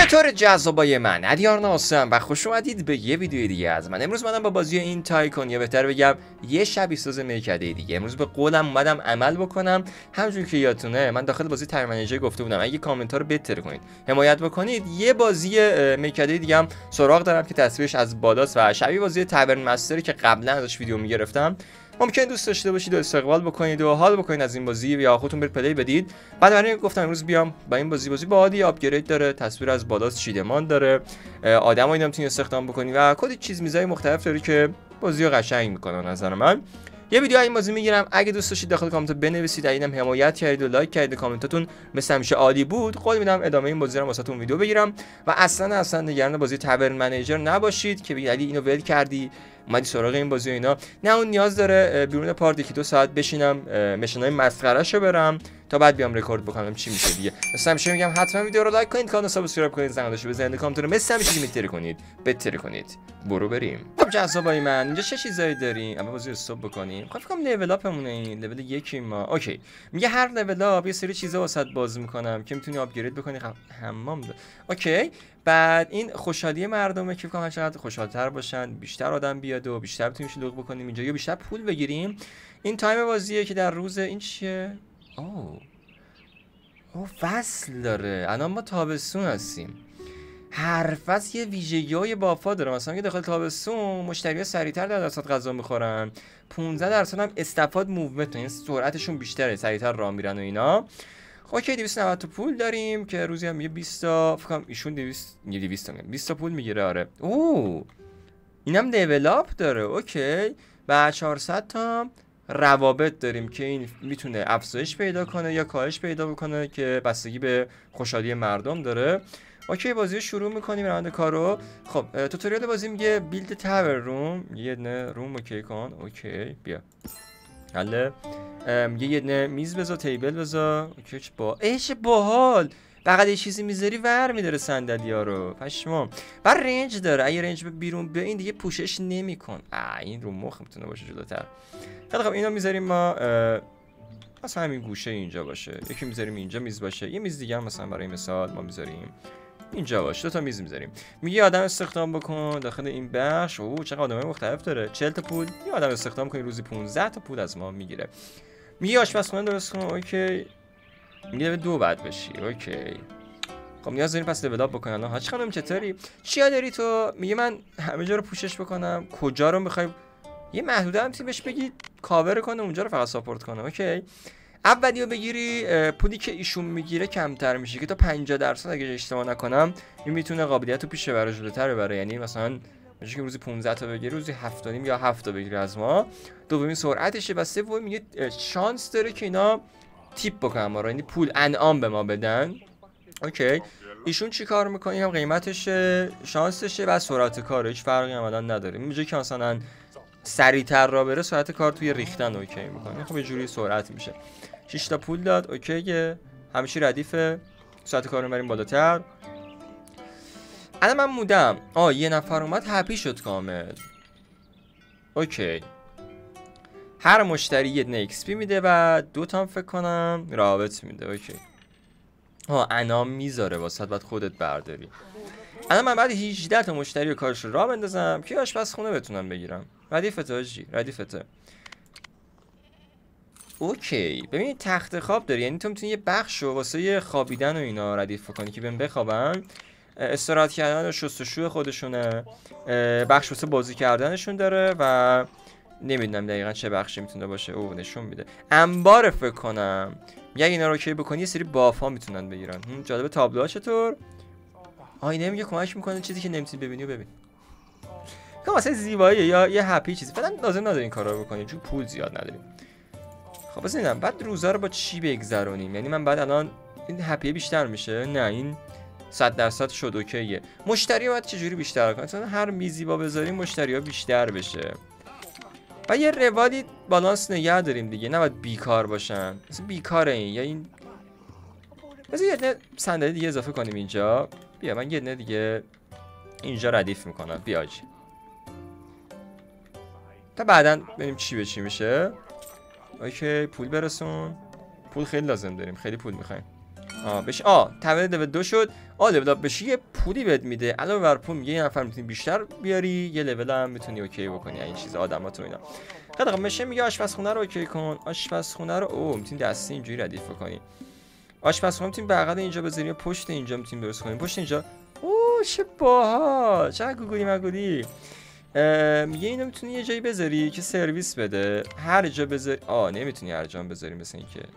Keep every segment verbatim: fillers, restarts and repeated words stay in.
چطور جذابای من ادیار ناسم و خوش اومدید به یه ویدیو دیگه از من. امروز منم با بازی این تایکون یا بهتر بگم یه شبیه ساز میکده دیگه. امروز به قولم اومدم عمل بکنم. همونجوری که یادتونه من داخل بازی تایم منیجر گفته بودم اگه کامنت ها رو بهتر کنید، حمایت بکنید، یه بازی میکده دیگه هم سراغ دارم که تصویرش از بالاست و شبیه بازی تاورن مستری که قبلا ازش ویدیو میگرفتم. ممکن دوست داشته باشید و استقبال بکنید و حال بکنید از این بازی یا خودتون برید پلی بدید. بعد برای گفتم امروز بیام با این بازی بازی با عادی آپگرید داره، تصویر از بالاست، چیدمان داره، آدمایی نمیتونی استخدام بکنی و کلی چیز میزای مختلف داره که بازی رو قشنگ میکنه نظر من. یه ویدیو این بازی میگیرم. اگه دوست داشتید داخل کامنت بنویسید، اینم حمایت کردید و لایک کردید، کامنتاتون مثل همیشه عالی بود. قول میدم ادامه این بازی رو واسهتون ویدیو بگیرم و اصلا اصلا نگران بازی تاورن منیجر نباشید که بگید علی اینو ول کردی اومدی سراغ این بازی و اینا. نه، اون نیاز داره بیرون پارت یکی دو ساعت بشینم مشنای مسخرهشو برم تا بعد بیام رکورد بکنم چی میشه دیگه. مثلا همیشه میگم حتما ویدیو رو لایک کنید، کانال سابسکرایب کنید، زنگولش بزنید، کامنت رو مثل همیشه میتری کنید، بهتر کنید. برو بریم. خب جذابای من اینجا چه چیزایی داریم؟ اما بازی استاپ بکنیم. خب فکر کنم لول اپمونه، این لول یکی ما. اوکی. میگه هر لول اپ یه سری چیزا واسط باز میکنم که میتونی آپگرید بکنی. حمام ده. اوکی. بعد این خوشحالی مردمه که فکر کنم چقدر خوشحال‌تر باشن، بیشتر آدم بیاد و بیشتر بتونیم شلوغ بکنیم اینجا یا بیشتر پول بگیریم. این تایم بازیه که در روز این چیه؟ اوه. اوه فصل داره. الان ما تابستون هستیم. هر فصل یه ویژگی‌های بافا داره. مثلا که داخل تابستون مشتری‌ها سریعتر در درصد غذا می‌خورن. پانزده درصد هم استفاده موومنت، یعنی سرعتشون بیشتره، سریعتر راه میرن و اینا. اوکی. دویست و نود تا پول داریم که روزی هم یه بیست تا، فکر کنم ایشون دویست یه دویست تا بیست تا پول میگیره. آره. اوه. اینم لول اپ داره. اوکی. و چهارصد تا روابط داریم که این میتونه افزایش پیدا کنه یا کاهش پیدا بکنه که بستگی به خوشحالی مردم داره. اوکی. بازی رو شروع میکنیم روند کارو. خب توتوریال بازی میگه بیلد تاور روم، یه دونه روم اوکی کن. اوکی بیا. حالا میگه یه دونه میز بذار، تیبل بذار. اوکی. چه با ایش باحال. فقط یه چیزی میذاری ور میداره صندلی‌ها رو. پشمام. بعد رنج داره. اگه رنج به بیرون به این دیگه پوشش نمیکن. آ این رو مخ میتونه باشه جلوتر. خیلی خب اینا میذاریم ما مثلا همین گوشه اینجا باشه. یکی میذاریم اینجا میز باشه. یه میز دیگه هم مثلا برای مثال ما میذاریم اینجا باشه. دو تا میز میذاریم. میگه آدم استخدام بکن داخل این بخش. اوه چقدر آدمای مختلف داره. چهل تا پول. یه آدم استخدام کنی روزی پانزده تا پول از ما میگیره. میگه آشپزخونه درست کن. اوکی. میگه دو بعد بشی. اوکی. خب نیاز داریم پس لول اپ بکنن. حاج خانم چطوری؟ چیا داری تو؟ میگه من همه جا رو پوشش بکنم. کجا رو میخوای؟ یه محدوده هم بهش بگی کاور کنه، اونجا رو فقط ساپورت کنه. اوکی. اولیو بگیری پولی که ایشون میگیره کمتر میشه که تا پنجاه درصد اگه اشتباه نکنم این میتونه قابلیت رو پیش بره جلوتر ببره. یعنی مثلا میشه که روزی پانزده تا بگیری، روزی هفت تا نیم یا هفت تا بگیری از ما. دومین سرعتشه و سوم میگه شانس داره که اینا تیپ بکنن ما رو، یعنی پول انعام به ما بدن. اوکی. ایشون چی کار میکنه؟ هم قیمتش شانسشه و سرعت کاره، هیچ فرقی عملا نداره. اینجا که مثلا سریعتر را بره سرعت کار توی ریختن اوکی میکنه. خب یه جوری سرعت میشه. شش تا پول داد. اوکیه. همیشه ردیفه. سرعت کار رو بریم بالاتر. الان من مودم. آ یه نفر اومد هپی شد کامل. اوکی. هر مشتری یه دونه ایکس پی میده و دو تا فکر کنم رابط میده. اوکی. ها انعام میذاره واسه بعد خودت برداری. الان من بعد هجده تا مشتری و کارش رو راه بندازم که آشپزخونه بتونم بگیرم. ردیفته آجی. ردیفته. اوکی. ببین تخت خواب داری، یعنی تو میتونی یه بخش رو واسه خوابیدن و اینا ردیف کنی که بهم بخوابن. استراحت کردن و شستشوی خودشونه. بخش واسه بازی کردنشون داره و نمیدونم دقیقاً چه بخشی میتونه باشه. او نشون میده. انبار فکر کنم. میگه اینا رو اوکی بکنی یه سری بافا میتونن بگیرن. جالب. تابلوها چطور؟ آینه میگه کمک میکنه چیزی که نمیتونی ببینی و ببین. که واسه زیبایی یا یه هپی چیزی. فعلا لازم نداره این کارا رو بکنی چون پول زیاد نداریم. خب بس اینم بعد روزا رو با چی بگذرونیم؟ یعنی من بعد الان این هپی بیشتر میشه؟ نه این صد درصد شد. اوکیه. مشتری باید چجوری بیشتر کنه؟ مثلا هر میزی با بذاریم مشتری‌ها بیشتر بشه. و یه روالی بالانس نگه داریم دیگه، نباید بیکار باشن. مثلا بیکاره این یا این. مثلا یه دونه صندلی دیگه اضافه کنیم اینجا. بیا من یه دونه دیگه اینجا ردیف میکنم. بیاج. تا بعداً ببینیم چی به چی میشه. اوکی. پول برسون. پول خیلی لازم داریم. خیلی پول میخوایم. آ بشه آ تولد لول دو شد. آ لول اپ بشی یه پولی بهت میده. علاوه بر پول میگه یه نفر میتونی بیشتر بیاری، یه لول هم میتونی اوکی بکنی این چیز آدمات و اینا. خیلی خب میشه میگه آشپزخونه رو اوکی کن. آشپزخونه رو او میتونی دستی اینجوری ردیف کنی. آشپزخونه میتونیم بغل اینجا بذاریم، پشت اینجا میتونیم درست کنیم. پشت اینجا اوه چه باحال، چه گوگلی مگولی. میگه اینو میتونی یه جایی بذاری که سرویس بده. هر جا بذاری آ نمیتونی هر جا بذاری، مثل این که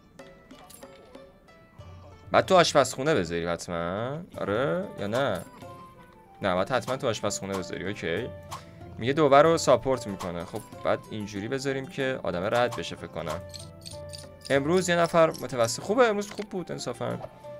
بعد تو آشپزخونه بذاری حتما. آره یا نه؟ نه بعد حتما تو آشپزخونه بذاری. اوکی. میگه دوباره رو ساپورت میکنه. خب بعد اینجوری بذاریم که آدم رد بشه فکر کنم. امروز یه نفر متوسط خوبه، امروز خوب بود انصافا.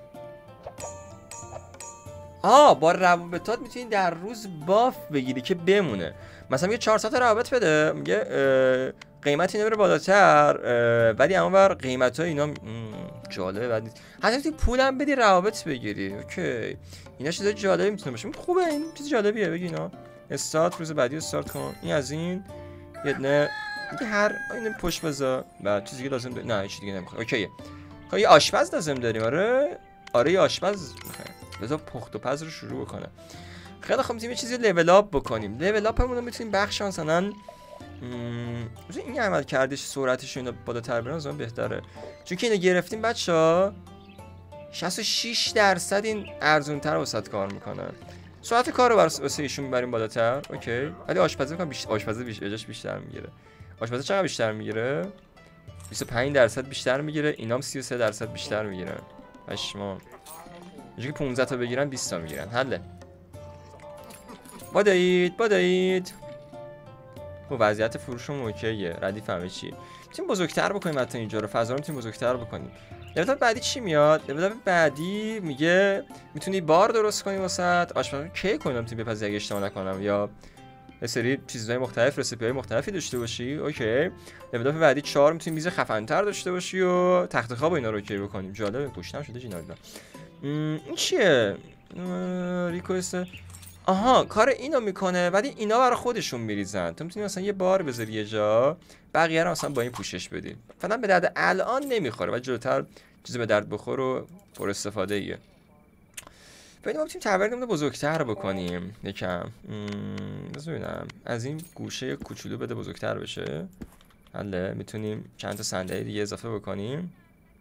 آه با روابطات میتونی در روز باف بگیری که بمونه. مثلا میگه چهارصد تا روابط بده، میگه قیمت اینا بره بالاتر، ولی اما بر قیمت ها اینا جالبه. بعد حتی پولم بدی روابط بگیری. اوکی اینا چیز جالبی میتونه باشه. خوبه این چیز جالبیه. بگی اینا استارت روز بعدی استارت کن. این از این یه دونه میگه هر اینو پشت بذار. بعد چیزی که لازم داری نه هیچ دیگه نمیخواد. اوکیه. خب یه آشپز لازم داریم. آره آره یه آشپز میخوایم. بذار پخت و پز رو شروع بکنه. خیلی خوب میتونیم یه چیزی لول اپ بکنیم. لول اپمون رو میتونیم بخش مثلا این عمل کردش سرعتش اینا بالاتر برن زمان بهتره. چون که اینو گرفتیم بچه‌ها شصت و شش درصد این ارزون‌تر واسط کار میکنن. سرعت کار رو واسه ایشون میبریم بالاتر. اوکی. ولی آشپزی میگم بیشتر آشپزی بیشتر اجاش بیشتر میگیره. آشپزی چقدر بیشتر میگیره؟ بیست و پنج درصد بیشتر میگیره. اینام سی و سه درصد بیشتر میگیرن. پشما. اینجوری پانزده تا بگیرن بیست تا میگیرن. حله. بدایید بدایید. و وضعیت فروشمون اوکیه. ردیف همه چیه. میتونیم بزرگتر بکنیم حتی اینجا رو. فضا رو میتونیم بزرگتر بکنیم. لول بعدی چی میاد؟ لول بعدی میگه میتونی بار درست کنی واسط. آشپزخونه کی کنم میتونی بپزی اگه اشتباه نکنم، یا یه سری چیزهای مختلف رسیپی‌های مختلفی داشته باشی. اوکی. لول بعدی چهار میتونی میز خفن‌تر داشته باشی و تخت خواب اینا رو اوکی بکنیم. جالبه گوشتم شده جینا. این چیه؟ ریکوست. آها کار اینو میکنه ولی اینا برای خودشون میریزن. تو میتونی مثلا یه بار بذاری یه جا، بقیه رو مثلا با این پوشش بدی. فعلا به درد الان نمیخوره ولی جلوتر چیزی به درد بخور و پر استفاده ایه. ببینیم ما میتونیم تورنمون رو بزرگتر بکنیم یکم. بذار ببینم از این گوشه کوچولو بده بزرگتر بشه. حله. میتونیم چند تا صندلی دیگه اضافه بکنیم.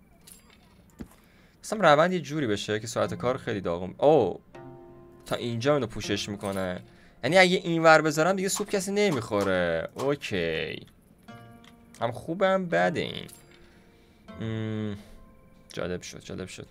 مثلا روند یه جوری بشه که ساعت کار خیلی داغم. او تا اینجا اینو پوشش میکنه. یعنی اگه اینور بذارم دیگه سوپ کسی نمیخوره. اوکی. هم خوبه هم بده این. مم. جالب شد جالب شد.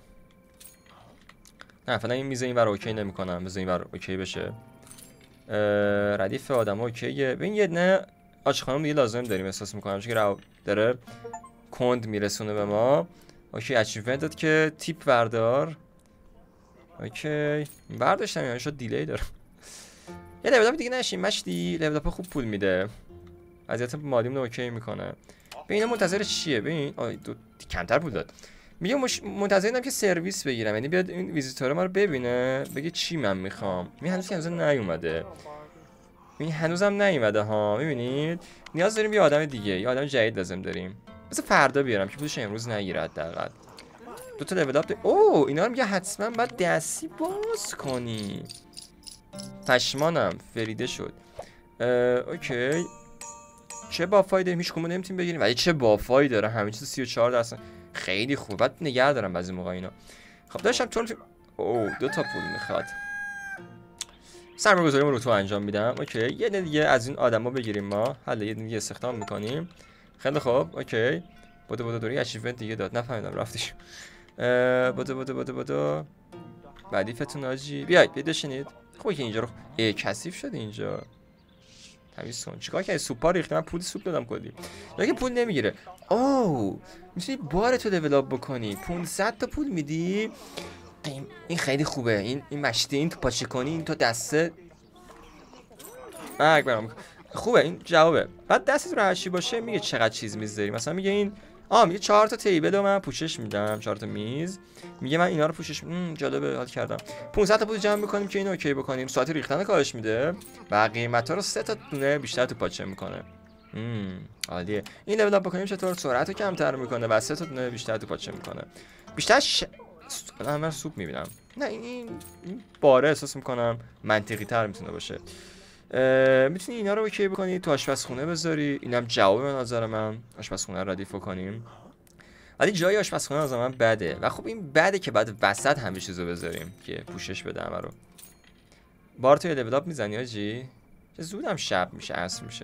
نه فعلا این میز اینور اوکی نمیکنم. بذار اینور اوکی بشه. ردیف آدم اوکیه. ببین یه دونه آشخانم دیگه لازم داریم احساس میکنم، چون که داره کند میرسونه به ما. اوکی اچیومنت داد که تیپ بردار. اوکی برداشتم یعنی شد دیلی داره. یه لول اپ دیگه نشیم مشتی. لول اپ خوب پول میده. وضعیت مالیمون رو اوکی میکنه. ببین اینا منتظر چیه؟ ببین آ دو کمتر پول داد. میگه مش... منتظر اینم که سرویس بگیرم، یعنی بیاد این ویزیتور ما رو ببینه بگه چی من میخوام. می هنوز که هنوز نیومده. می هنوزم نیومده ها. میبینید نیاز داریم یه آدم دیگه، یه آدم جدید لازم داریم. مثلا فردا بیارم که پولش امروز نگیره حداقل. دو تا لول اپ. اوه اینا رو میگه حتما باید دستی باز کنی. پشمانم فریده شد. اوکی چه بافایی داریم؟ هیچ کدوم نمیتونیم بگیریم ولی چه بافایی داره. همه چیز سی و چهار درصد خیلی خوب. بعد نگه دارم بعضی موقع اینا. خب داشتم چون اوه دو تا پول میخواد. سرمایه‌گذاریمون رو تو انجام میدم. اوکی یه دونه دیگه از این آدما بگیریم ما. حالا یه دونه دیگه استخدام میکنیم. خیلی خوب. اوکی بودو بودو دوری اچیومنت دیگه داد. نفهمیدم رفتش. بودو بودو بودو بودو بعدی فتون آجی بیاید بیاید بشینید. خوبه که اینجا رو ای کثیف شده اینجا. تمیز کن. چیکار کردی؟ سوپا ریخت. من پول سوپ دادم کلی. مگه پول نمیگیره. اوه میتونی بار تو دیولپ بکنی. پانصد تا پول میدی. این خیلی خوبه. این این مشتی این تو پاچه کنی این تو دسته مرگ برام خوبه. این جوابه. بعد دستت رو هرچی باشه میگه چقدر چیز میذاری. مثلا میگه این آ میگه چهار تا تیبل رو من پوشش میدم، چهار تا میز. میگه من اینا رو پوشش میدم. جالبه حال کردم. پانصد تا پول جمع میکنیم که اینو اوکی بکنیم. ساعت ریختن کارش میده و قیمتا رو سه تا دونه بیشتر تو پاچه میکنه. امم عالیه. این لول اپ بکنیم چطور؟ سرعت رو کمتر میکنه و سه تا دونه بیشتر تو پاچه میکنه. بیشتر ش... من سوپ میبینم. نه این این باره احساس میکنم منطقی تر میتونه باشه. میتونی اینا رو اوکی بکنی تو آشپزخونه بذاری. اینم جواب به نظر من آشپزخونه رو ردیف کنیم. ولی جای آشپزخونه از من بده و خب این بده که بعد وسط همه چیزو بذاریم که پوشش بده همه رو. بار تو لول اپ میزنی آجی؟ چه زودم شب میشه، عصر میشه.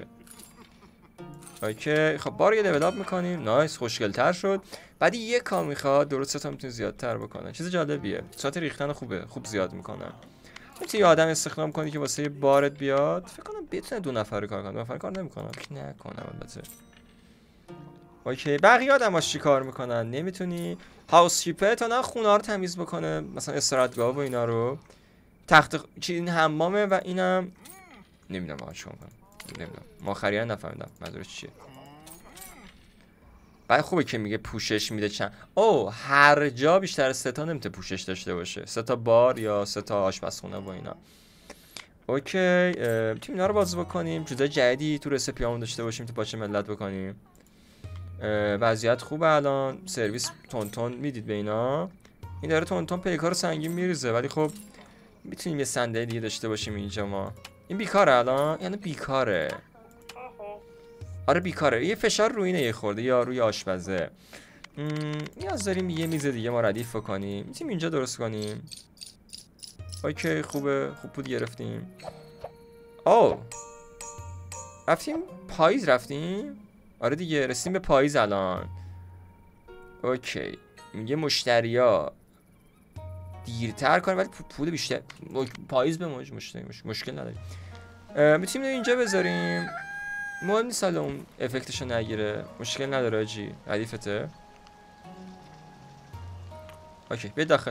اوکی خب بار یه لول اپ میکنیم. نایس، خوشگل‌تر شد. بعد یک کا میخواد، درسته تا میتونی زیادتر بکنه. چیز جالبیه. ساعت ریختن خوبه، خوب زیاد میکنه. میتونی یه آدم استخدام کنی که واسه بارت بیاد. فکر کنم بتونه دو نفره کار کنه. دو نفره کار نمیکنه. فکر نکنم البته. اوکی بقیه آدماش چی کار میکنن؟ نمیتونی هاوس کیپر تا نه خونه رو تمیز بکنه، مثلا استراحتگاه و اینا رو. تخت چی این حمامه و اینم نمیدونم واقعا چیکار کنم. نمیدونم. ما خریدن نفهمیدم منظورش چیه. بعد خوبه که میگه پوشش میده چند. او هر جا بیشتر از سه تا نمیتونه پوشش داشته باشه. سه تا بار یا سه تا آشپزخونه و اینا. اوکی میتونیم اینا رو باز بکنیم. چیزای جدیدی تو رسیپیامون داشته باشیم تو پاچه ملت بکنیم. وضعیت خوبه الان. سرویس تون تون میدید به اینا. این داره تون تون پیکار سنگین میریزه ولی خب میتونیم یه صندلی دیگه داشته باشیم اینجا. ما این بیکاره الان، یعنی بیکاره. آره بیکاره. یه فشار روی اینه یه خورده یا روی آشپزه. نیاز داریم یه میز دیگه ما ردیف کنیم. میتونیم اینجا درست کنیم. اوکی خوبه، خوب بود گرفتیم. او رفتیم پاییز رفتیم. آره دیگه رسیدیم به پاییز الان. اوکی میگه مشتریا دیرتر کنه ولی پول بیشتر. پاییز به موج مشتری مش... مشکل نداریم. میتونیم اینجا بذاریم. مهم نیست حالا اون افکتشو نگیره، مشکل نداره آجی. ردیفته. اوکی بیا داخل.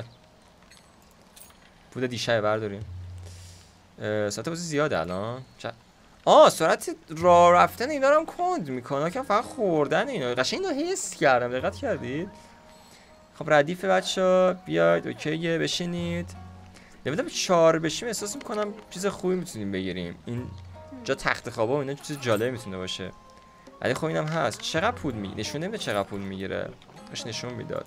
پول دیشه برداریم. ساعت بازی زیاده الان. چ... آه سرعت راه رفتن اینا رو هم کند میکنه که فقط خوردن اینا. قشنگ اینو حس کردم، دقت کردید؟ خب ردیف بچه‌ها بیاید اوکیه بشینید. نمیدونم چهار بشیم احساس میکنم چیز خوبی میتونیم بگیریم. این جا تخت خوابا و اینا چیز جالبی میتونه باشه. ولی خب اینم هست. چقدر پول میگیره؟ نشون نمیده چقدر پول میگیره. اش نشون میداد.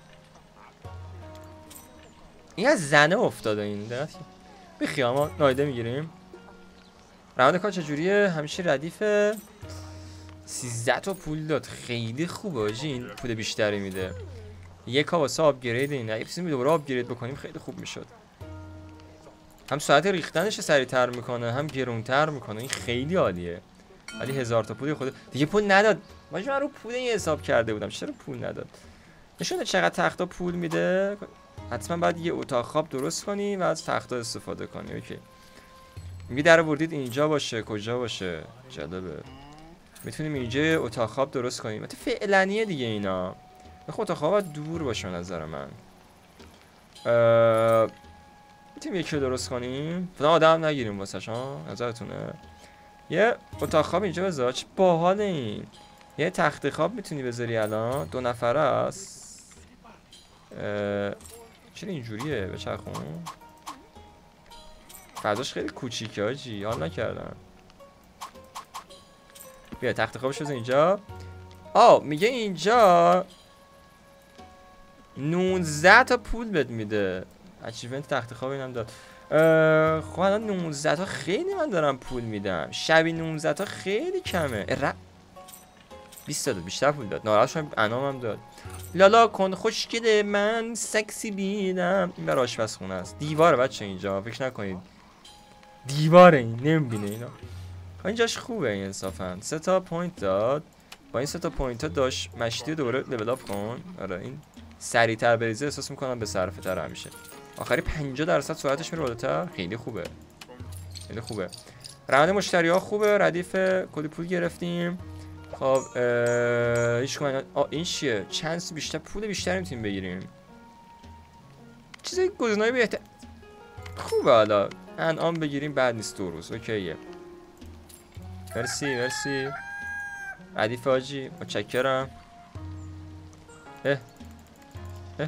این از زنه افتاده این. دقت بخیا ما نایده میگیریم. روند کار چجوریه؟ همیشه ردیف. سیزده تا پول داد. خیلی خوبه آجی. این پول بیشتری میده. یک ها واسه آپگرید اینه. اگه بسیم دوباره آپگرید بکنیم خیلی خوب میشد. هم ساعت ریختنش سریعتر میکنه هم گرونتر میکنه. این خیلی عالیه. ولی هزار تا پول خود دیگه پول نداد. من رو پول این حساب کرده بودم. چرا پول نداد؟ نشونه چقدر تختا پول میده. حتما باید یه اتاق خواب درست کنی و از تختا استفاده کنی. اوکی. میگه در آوردید اینجا باشه، کجا باشه؟ جالبه. میتونیم اینجا اتاق خواب درست کنیم. البته فعلنیه دیگه اینا. خب اتاق خواب باید دور باشه نظر من. اه... میتونیم یکی رو درست کنیم. فلان آدم نگیریم واسش ها. نظرتونه؟ یه اتاق خواب اینجا بذار. چه باحاله این. یه تخت خواب میتونی بذاری الان. دو نفره است. اه... چرا اینجوریه؟ بچرخون. فضاش خیلی کوچیکه آجی. حال نکردم. بیا تخت خوابش بذار اینجا. آه میگه اینجا نوزده تا پول بهت میده. اچیومنت تخت خواب اینم داد. خب الان نوزده تا خیلی من دارم پول میدم. شبی نوزده تا خیلی کمه. ر... بیست تا داد. بیشتر پول داد. ناراحت شدم. انامم داد. لالا کن خوشگله من سکسی بیدم. این برای آشپزخونه است. دیواره بچه اینجا. فکر نکنید دیواره این نمیبینه اینا. اینجاش خوبه این انصافا. سه تا پوینت داد. با این سه تا پوینت ها داشت مشتی دوباره لول اپ کن. آره این سریعتر بریزه احساس میکنم به صرفه تر همیشه. آخری پنجاه درصد سرعتش میره بالاتر. خیلی خوبه. خیلی خوبه. روند مشتری ها خوبه. ردیف کلی پول گرفتیم. خب هیچ کمان این چیه؟ چند بیشتر پول بیشتر میتونیم بگیریم. چیزای گزینه‌ای بهتر. خوبه حالا. انعام بگیریم بعد نیست دو روز. اوکیه. مرسی مرسی. ردیف آجی متشکرم. اه اه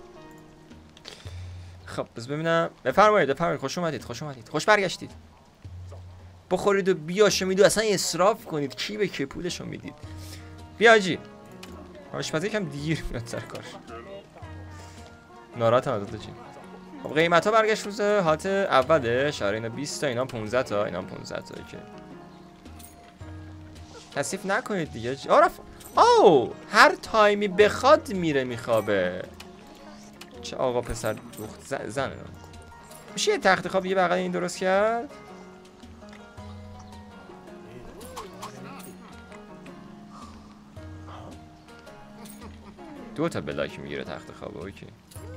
خب بس ببینم. بفرمایید بفرمایید. خوش اومدید خوش اومدید. خوش برگشتید. بخورید و بیاشمید و اصلا اسراف کنید. کی به کی پولشو میدید؟ بیا آجی. آشپزی یکم دیر میاد سر کار. ناراحت هم داده چی. خب قیمت ها برگشت روز هات اوله شهر. اینا بیست تا، اینا پانزده تا، اینا پانزده تا. که کثیف نکنید دیگه. آرف او هر تایمی بخواد میره میخوابه. چه آقا پسر دخت زن زن میشه یه تخت خواب یه بغل این درست کرد. دو تا بلاک میگیره تخت خواب. اوکی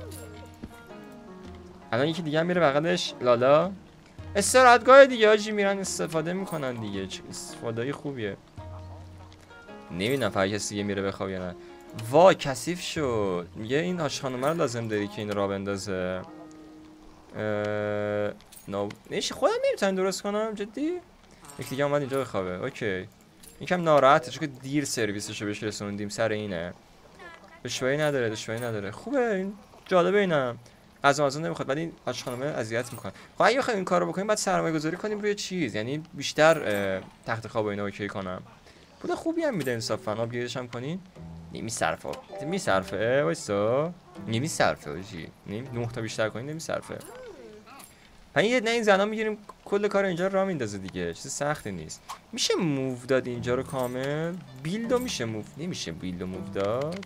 الان یکی دیگه هم میره بغلش. لالا استراحتگاه دیگه آجی میرن استفاده میکنن دیگه. چه استفاده خوبیه. نمیدونم فقط کسی دیگه میره بخواب یا نه. وا کثیف شد. میگه این هاش خانومه رو لازم داری که این را بندازه. اه... نو نیش خودم نمیتونم درست کنم جدی. یکی دیگه اومد اینجا بخوابه. اوکی یکم ناراحته چون که دیر سرویسشو بهش رسوندیم. سر اینه دشواری نداره دشواری نداره. خوبه این جالبه. اینم از آمازون نمیخواد ولی این هاش خانومه اذیت میکنه. خب اگه بخوایم این کارو بکنیم بعد سرمایه گذاری کنیم روی چیز. یعنی بیشتر تخت خواب و اینا اوکی کنم. بوده خوبی هم میده انصافا. آب گیرش هم کنین. نمیصرفه نمیصرفه وایسا. نمیصرفه آجی. نیم نه تا بیشتر کنین نمیصرفه. پس یه نه این زنا میگیریم کل کار اینجا را میندازه دیگه. چیز سختی نیست. میشه موو داد اینجا رو کامل. بیلدو میشه موو. نمیشه بیلدو موو داد.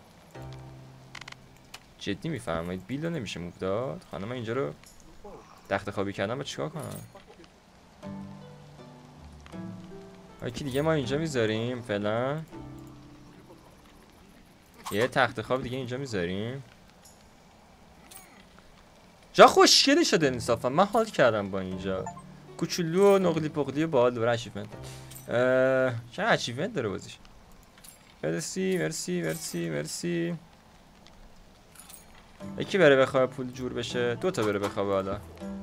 جدی میفرمایید بیلدو نمیشه موو داد. خانم من اینجا رو تخت خوابی کردم. با چیکار کنم؟ یکی دیگه ما اینجا میذاریم فعلا. یه تخت خواب دیگه اینجا میذاریم. جا خوشگلی شده انصافا. من حال کردم با اینجا. کوچولو و نقلی پقلی باحال داره. اچیومنت چه اچیومنت داره بازیش. مرسی مرسی مرسی مرسی. یکی بره بخوابه پول جور بشه. دو تا بره بخوابه. حالا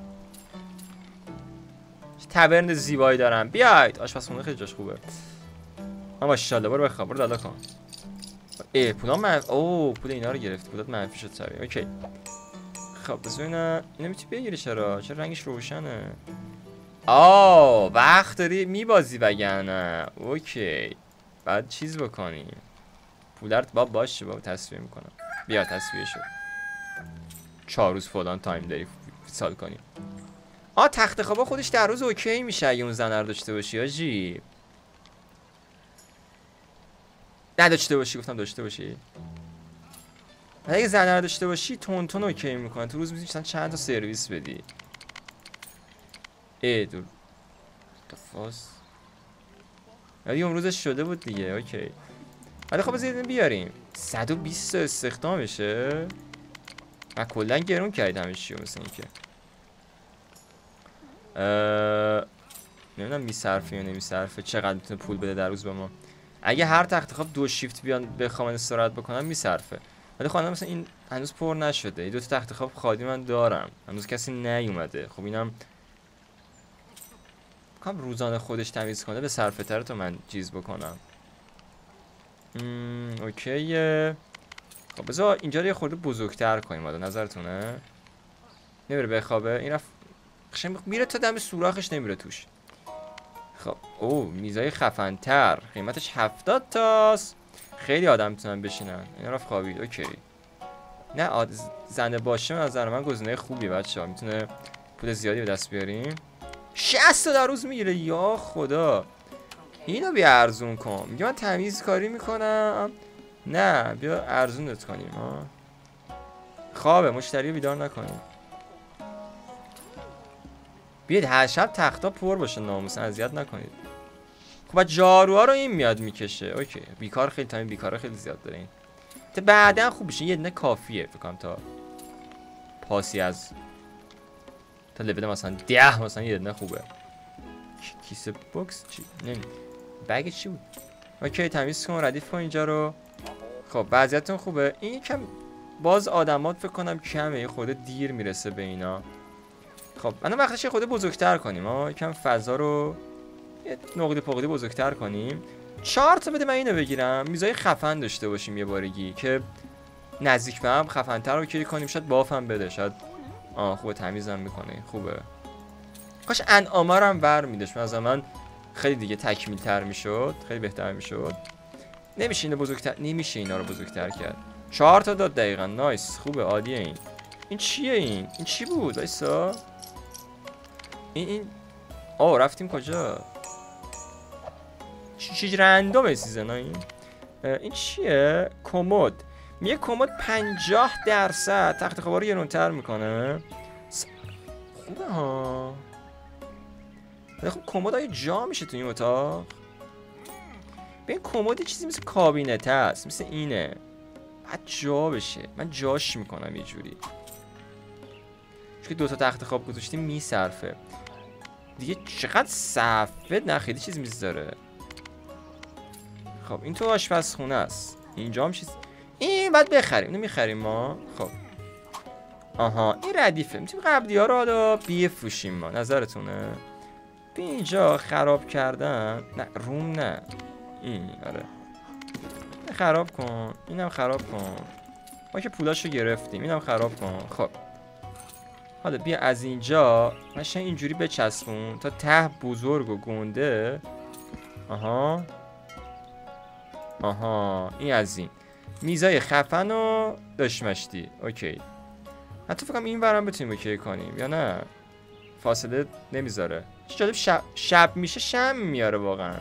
تبرن زیبایی دارم. بیاید آشپزخونه خیلی جاش خوبه. اما ماشاءالله برو بخواب. برو دالا کن. ای پولا منفی. اوه پول اینا رو گرفت. پولات منفی شد سریع. اوکی خب بذار اینا اینو میتونی بگیری. چرا چرا رنگش روشنه. آه وقت داری میبازی وگرنه. اوکی بعد چیز بکنیم. پولارت با باشه بابا تصفیه میکنم. بیا تصفیه شد. چهار روز فلان تایم داری سال کنیم. آه تخت خوابا خودش در روز اوکی میشه اگه اون زنه رو داشته باشی آجی. نداشته باشی. گفتم داشته باشی. اگه زنه رو داشته باشی تون تون اوکی میکنه. تو روز میتونی چند تا سرویس بدی. ای دور تفاس ولی اون روزش شده بود دیگه. اوکی ولی خب بذارید بیاریم. صد و بیست تا استخدام بشه. من کلا گرون کردم همه چی مثل این که نمیدونم میصرفه یا نمیصرفه. چقدر میتونه پول بده در روز به ما. اگه هر تخت خواب دو شیفت بیان بخوام استراحت بکنم میصرفه. ولی خب مثلا این هنوز پر نشده. این دو تا تخت خواب خالی من دارم. هنوز کسی نیومده. خب اینم کام روزانه خودش تمیز کنه به صرفه تر تا من چیز بکنم. ام اوکیه. خب بذار اینجا رو یه خورده بزرگتر کنیم. حالا نظرتونه؟ نمیره بخوابه. این رفت قشنگ میره تا دم سوراخش نمیره توش. خب او میزای خفن‌تر. قیمتش هفتاد تاست. خیلی آدم میتونن بشینن. این رفت خوابید. اوکی نه آد... زنه باشه نظر من گزینه خوبی بچه‌ها. میتونه پول زیادی به دست بیاریم. شصت تا در روز میگیره. یا خدا اینو بیا ارزون کن. میگه من تمیز کاری میکنم. نه بیا ارزونت کنیم. ها خوابه مشتری بیدار نکنیم. بیاید هر شب تختا پر باشه ناموسن اذیت نکنید. خب جاروها رو این میاد میکشه. اوکی بیکار خیلی تامین بیکاره خیلی زیاد داره این. تا بعدا خوب بشه. یه دونه کافیه فکر کنم تا پاسی از تا لول مثلا ده مثلا یه دونه خوبه. کیسه باکس چی؟ نمی بگ چی بود؟ اوکی تمیز کن ردیف کن اینجا رو. خب وضعیتون خوبه. این یکم باز آدمات فکر کنم کمه. یه خورده دیر میرسه به اینا. خب الان وقتش یه خورده بزرگتر کنیم. ها یکم فضا رو یه نقطه پقلی بزرگتر کنیم. چهار تا بده من اینو بگیرم. میزای خفن داشته باشیم یه بارگی که نزدیک به هم خفن‌تر رو کی کنیم. شاید بافم بده. شاید آه خوبه تمیزم میکنه. خوبه. کاش انعام‌ها رو هم ور میداش. مثلا من خیلی دیگه تکمیل تر میشد. خیلی بهتر میشد. نمیشه اینو بزرگتر نمیشه اینا رو بزرگتر کرد. چهار تا داد دقیقا. نایس، خوبه، عالیه. این این چیه؟ این این چی بود؟ وایسا. این این آه رفتیم کجا؟ چی چی رندومه سیزن ها این؟ این چیه؟ کمد. میگه کمد پنجاه درصد تخت خوابا رو گرونتر میکنه. خوبه ها. خب کمد های جا میشه تو این اتاق. ببین کمد چیزی مثل کابینت هست، مثل اینه، بعد جا بشه. من جاش میکنم یه جوری، چون که دو تا تخت خواب گذاشتیم میصرفه دیگه. چقدر صفه، نه خیلی چیز میذاره. خب این تو آشپزخونه است، اینجا هم چیز. این بعد بخریم، اینو میخریم ما. خب آها این ردیفه، میتونیم قبلی ها رو حالا بیفروشیم ما. نظرتونه؟ به اینجا خراب کردن. نه روم نه، این آره خراب کن، اینم خراب کن. ما که پولاشو گرفتیم، اینم خراب کن. خب حالا بیا از اینجا ماشین اینجوری بچسبون تا ته بزرگ و گنده. آها آها این از این میزای خفن و داشمشتی. اوکی، حتی فکرم این ورم بتونیم اوکی کنیم یا نه؟ فاصله نمیذاره. چه جالب، شب, شب میشه شم میاره واقعا.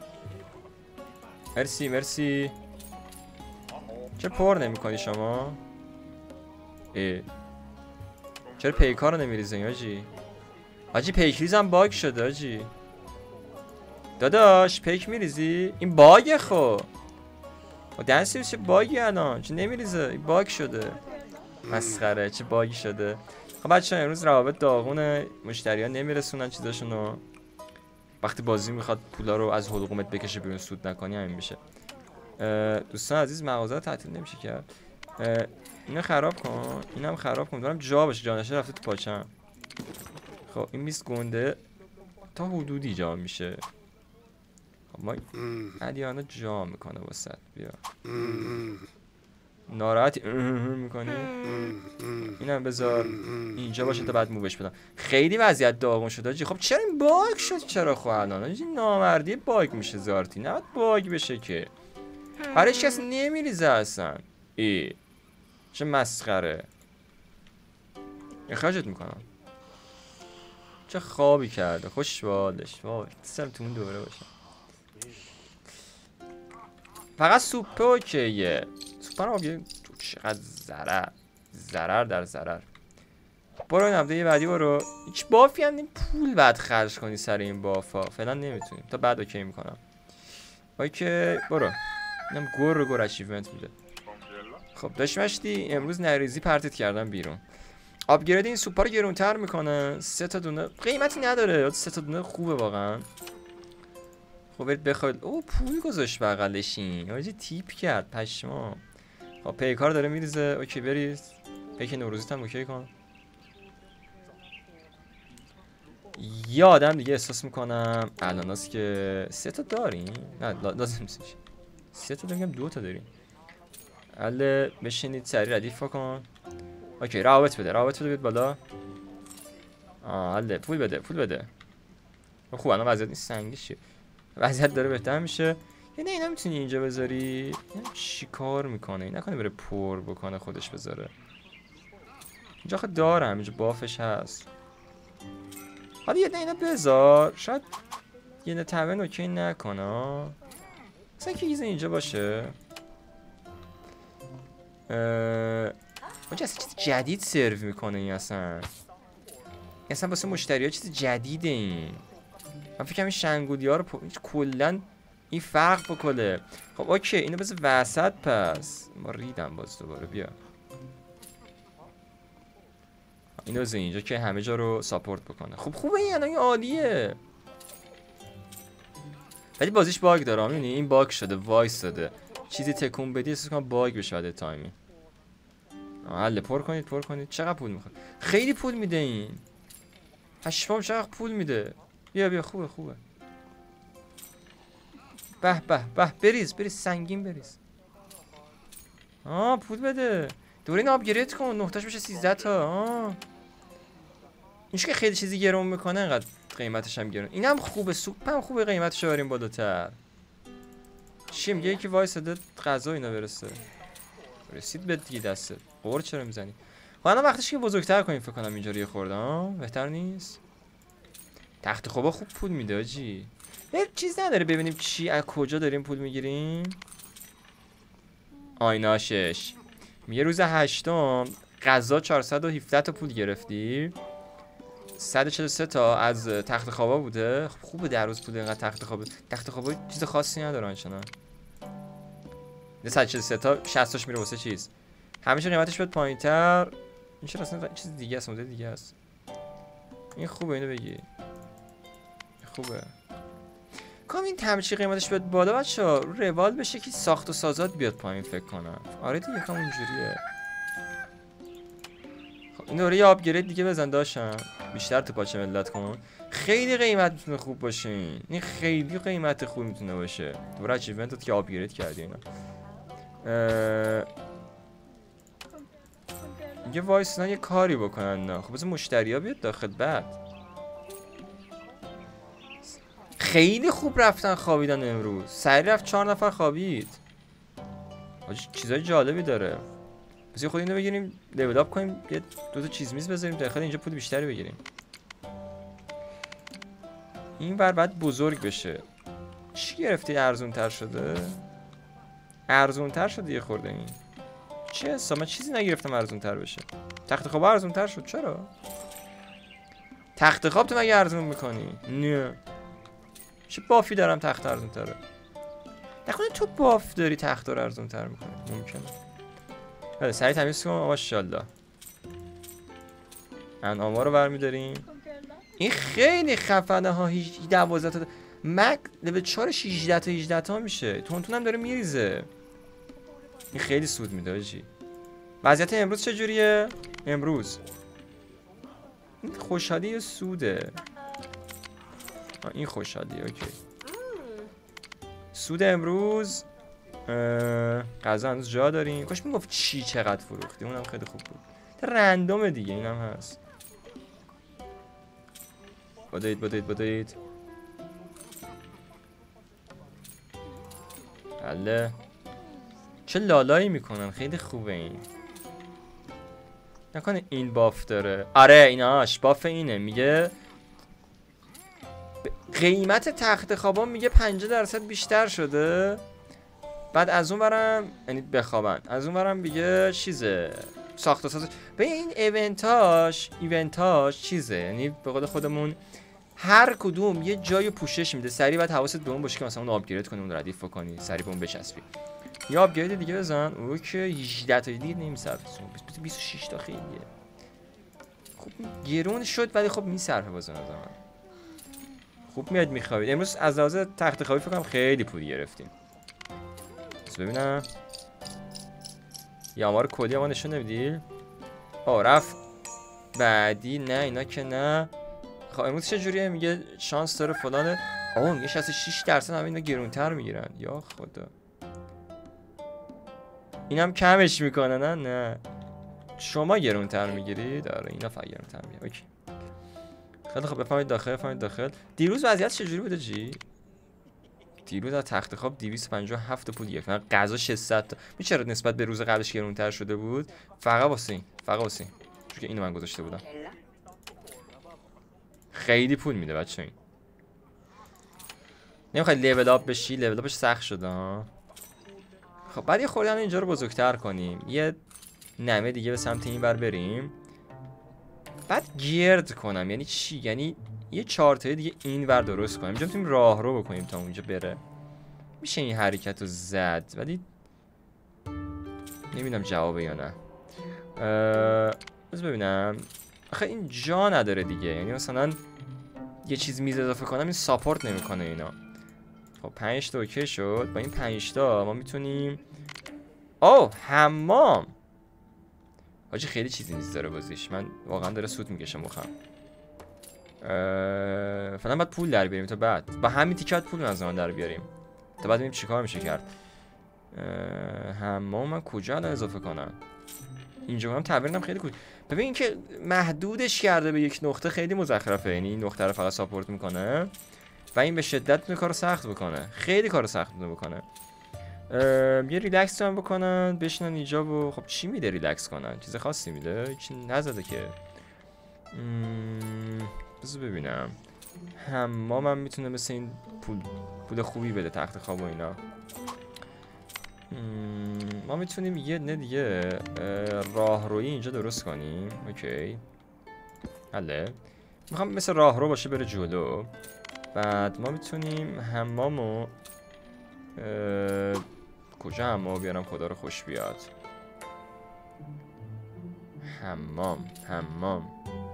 مرسی مرسی. چرا پر نمی کنی شما؟ ای چرا پیکار رو نمیریزی آجی؟ آجی پیک ریزم باگ شده آجی. داداش پیک میریزی؟ این باگه. خب دنسی چه باگی الان؟ چه نمیریزه؟ این باگ شده. مسخره، چه باگی شده. خب بچه‌ها امروز روابط داغونه، مشتریان نمیرسونن چیزاشونو. وقتی بازی میخواد پولا رو از حلقومت بکشه بیرون سود نکنی همین میشه. دوستان عزیز مغازه رو تعطیل نمیشه کرد. اینو خراب کن، اینم خراب کن. دارم جا بشه، جانشه رفته تو پاچم. خب این میز گنده تا حدودی جا میشه. خب ما ادیانا جا میکنه واسه. بیا ناراحتی میکنی؟ اینم بذار اینجا باشه تا بعد مووش بدم. خیلی وضعیت داغون شده آجی. خب چرا این باگ شد؟ چرا خب الان آجی نامردی باگ میشه زارتی، نه باگ بشه که برای هیچ کس نمیریزه اصلا. ای چه مسخره. اخراجت میکنم. چه خوابی کرده، خوش بالش. وای سرم تو اون دوره باشه. فقط سوپه اوکیه. سوپه رو بیاریم. چقدر ضرر ضرر در ضرر. برو این هفته بعدی برو. هیچ بافی هم نیم پول بعد خرج کنی سر این بافا. فعلا نمیتونیم تا بعد اوکی میکنم. اوکی برو. اینم گر گر اچیومنت میده. خب داشمشتی امروز نریزی پرتت کردم بیرون. آپگرید این سوپا رو گرونتر میکنه. سه تا دونه قیمتی نداره، سه تا دونه خوبه واقعا. خب برید بخواید. او پول گذاشت بغلشین آجی، تیپ کرد پشما. خب پیکار داره میریزه. اوکی بریز. پیک نوروزیت هم اوکی کن. یه آدم دیگه احساس میکنم الاناست که سه تا داریم. نه لازم نیست سه تا داریم، دو تا داریم. حالا بشینید سریع ردیف کن. اوکی روابط بده، روابط بده بیاد بالا. آه حالا پول بده، پول بده. خوب الان وضعیت نیست سنگی چیه، وضعیت داره بهتر میشه. یعنی اینا میتونی اینجا بذاری. یعنی چی کار میکنه؟ این نکنه بره پر بکنه خودش بذاره اینجا. خود دارم اینجا بافش هست. حالا یه اینا بذار، شاید یه نه تمن اوکی نکنه. مثلا که یه اینجا باشه. اونجا اصلا چیز جدید سرو میکنه این اصلا. اصلا واسه مشتری ها چیز جدیده این. من فکرم این شنگودی ها رو پ... کلن این فرق بکنه. خب اوکی اینو بذار وسط. پس ما ریدم باز دوباره. بیا اینو بذار اینجا که همه جا رو ساپورت بکنه. خب خوبه این الان عالیه. ولی بازیش باگ داره. میبینی این باگ شده، وایس داده. چیزی تکون بدی احساس کنم باگ بشه بعد تایمی. حله پر کنید پر کنید. چقدر پول میخواد؟ خیلی پول میده این. هشتم چقدر پول میده. بیا بیا خوبه خوبه. به به به بریز بریز سنگین بریز. آه پول بده. دوباره این آپگرید کن نقطهش بشه سیزده تا. آه اینش که خیلی چیزی گرون میکنه انقدر قیمتش هم گرون. اینم خوبه، سوپ هم خوبه، قیمتش رو بریم بالاتر. چی میگه یکی وایساده غذا اینا برسه. رسید به دیگه دستت. قور چرا میزنی؟ خب الان وقتش که بزرگتر کنیم فکر کنم اینجوری خورده ها. بهتر نیست؟ تخت خوابا خوب پول میده آجی. یه چیز نداره ببینیم چی از کجا داریم پول میگیریم؟ آینا شش میگه روز هشتم غذا چهارصد و هفده تا پول گرفتی. صد و چهل و سه تا از تخت خوابا بوده. خب خوبه در روز پول اینقدر تخت خوابه. تخت خوابا چیز خاصی نداره آنچنان. صد و چهل و سه تا شصت تاش میره واسه چیز. همیشه قیمتش بیاد پایینتر. این چرا اصلا چیز دیگه است، مدل دیگه است. این خوبه اینو بگی. خوبه. کام این تمچی قیمتش بیاد بالا بچه‌ها. رو روال بشه که ساخت و سازات بیاد پایین فکر کنم. آره دیگه کام اونجوریه. خب این دوره یه آپگرید دیگه بزن داشتم. بیشتر تو پاچه ملت کن. خیلی قیمت میتونه خوب باشه این. این خیلی قیمت خوب میتونه باشه. دوره اچیومنتت که آپگرید کردی اینا. یه وایسنا یه کاری بکنن نه. خب بذار مشتریا بیاد داخل بعد. خیلی خوب رفتن خوابیدن امروز. سریع رفت چهار نفر خوابید. آجی چیزای جالبی داره. پس یه خود اینو بگیریم لیول اپ کنیم، یه دو تا چیز میز بذاریم داخل اینجا پول بیشتری بگیریم. این بر بعد بزرگ بشه. چی گرفتی ارزون تر شده؟ ارزون تر شده یه خورده این. چه حساب؟ من چیزی نگرفتم ارزون تر بشه. تخت خواب ارزون تر شد چرا؟ تخت خواب تو مگه ارزون میکنی؟ نه. چه بافی دارم تخت ارزون تره؟ نکنه تو باف داری تخت رو ارزون تر میکنی؟ ممکنه. بله سریع تمیز کنم ماشاءالله. انعاما رو برمیداریم. این خیلی خفنه ها. دوازده تا مک لول چهار شانزده تا هجده تا میشه. تونتون هم داره میریزه. این خیلی سود میده آجی. وضعیت امروز چجوریه؟ امروز این خوشحالی یا سوده؟ این خوشحالی اوکی. سود امروز غذا هنوز جا داریم. کاش میگفت چی چقدر فروختی، اونم خیلی خوب بود. رندومه دیگه اینم هست. بدید بدید بدید. بله چه لالایی میکنن، خیلی خوبه این. نکنه این باف داره. آره ایناش باف اینه. میگه قیمت تخت خوابان میگه پنجاه درصد بیشتر شده. بعد از اون برم یعنی بخوابن، از اون برم میگه چیزه ساخت و ساز. به این ایونتاش ایونتاش چیزه، یعنی به قول خودمون هر کدوم یه جای پوشش میده. سریع بعد حواست به اون باشه که مثلا اون آپگرید کنی، اون ردیف کنی، سریع به اون بچسبی. یا آپگرید دیگه بزن. اوکی هجده تا دیگه نمیصرفه. بیست و شش تا خیلیه. خب گرون شد ولی خب میصرفه واسه من. خوب میاد میخوابید. امروز از لحاظ تخت خوابی فکر کنم خیلی پول گرفتیم. بس ببینم یا آمار کلی ما نشون نمیدی؟ آه رفت بعدی. نه اینا که نه. خب امروز چه جوریه؟ میگه شانس داره فلانه. آه میگه شصت و شش درصد هم اینا گرونتر میگیرن. یا خدا اینم کمش میکنه. نه نه شما گرونتر میگیرید. آره اینا فقط گرونتر میگیرن. اوکی خیلی خب بفهمید داخل بفهمید داخل. دیروز وضعیت چجوری بوده جی؟ دیروز از تخت خواب دویست و پنجاه و هفت پول گرفت. من غذا ششصد تا. می چرا نسبت به روز قبلش گرونتر شده بود؟ فقط واسه این. فقط واسه این. چون که اینو من گذاشته بودم. خیلی پول میده بچه این. نمیخوای لیول اپ بشی؟ لیول اپش سخت شده ها. خب بعد یه خورده اینجا رو بزرگتر کنیم. یه نمه دیگه به سمت این بر بریم. بعد گرد کنم. یعنی چی؟ یعنی یه چهار تایی دیگه این ور درست کنیم. اینجا میتونیم راه رو بکنیم تا اونجا بره. میشه این حرکت رو زد ولی نمیدونم جوابه یا نه. بذار ببینم. آخه این جا نداره دیگه. یعنی مثلا یه چیز میز اضافه کنم این ساپورت نمیکنه اینا. خب پنج تا اوکی شد. با این پنج تا ما میتونیم اوه حمام. حاجی خیلی چیزی نیست داره بازیش. من واقعا داره سود میکشه مخم. فعلا باید پول در بیاریم تا بعد. با همین تیکت پول از زمان در بیاریم تا بعد ببینیم چیکار میشه کرد. حمام من کجا الان اضافه کنم؟ اینجا هم تبرینم خیلی کوچ. ببین که محدودش کرده به یک نقطه خیلی مزخرفه. یعنی این نقطه رو فقط ساپورت میکنه و این به شدت میتونه کارو سخت بکنه. خیلی کارو سخت میتونه بکنه. یه ریلکس هم بکنن بشنن اینجا و خب چی میده ریلکس کنن؟ چیز خاصی میده؟ هیچی نزده که. بذار ببینم حمامم میتونه مثل این پول پول خوبی بده، تخت خواب و اینا. ما میتونیم یه نه دیگه راهروی اینجا درست کنیم. اوکی حله. میخوام مثل راهرو باشه بره جلو. بعد ما میتونیم حمامو کجا حمام بیارم خدا رو خوش بیاد؟ حمام حمام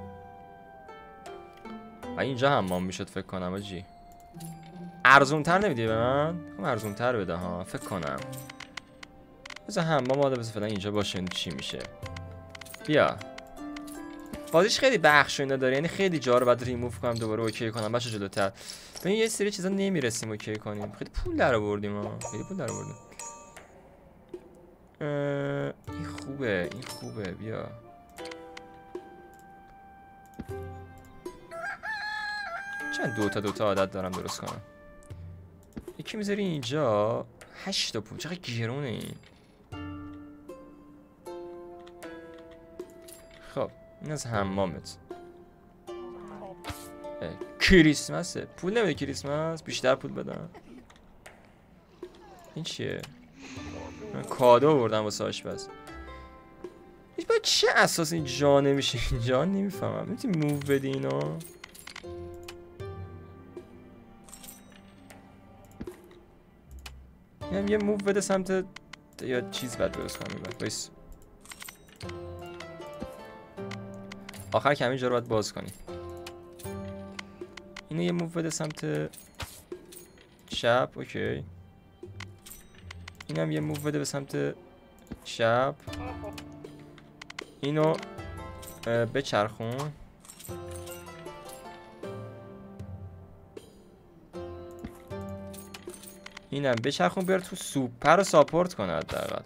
و اینجا حمام میشد فکر کنم آجی. ارزون تر نمیدی به من؟ خب ارزون تر بده ها فکر کنم. بذار حمام آده بذار فعلا اینجا باشه. این چی میشه؟ بیا بازیش خیلی بخش اینا داره، یعنی خیلی جا رو بعد ریموو کنم دوباره اوکی کنم بچه جلوتر. ببین یه سری چیزا نمیرسیم اوکی کنیم. خیلی پول در آوردیم ها، خیلی پول در آوردیم. این خوبه این خوبه بیا. چند دوتا دوتا عادت دارم درست کنم. یکی میذاری اینجا هشت تا پول. چقدر گرونه این. خب این از حمامت. کریسمسه. پول نمیده کریسمس؟ بیشتر پول بدم. این چیه؟ من کادو آوردم واسه آشپز. هیچ باید چه اساس این جا نمیشه اینجا نمیفهمم. میتونی موو بدی اینو؟ یعنی یه موو بده سمت یا چیز بد درست کنم. بایست آخر که همینجا رو باید باز کنی. اینو یه موو بده سمت چپ. اوکی اینم یه موو بده به سمت چپ. اینو بچرخون. اینم بچرخون بیار تو سوپر رو ساپورت کنه حداقل.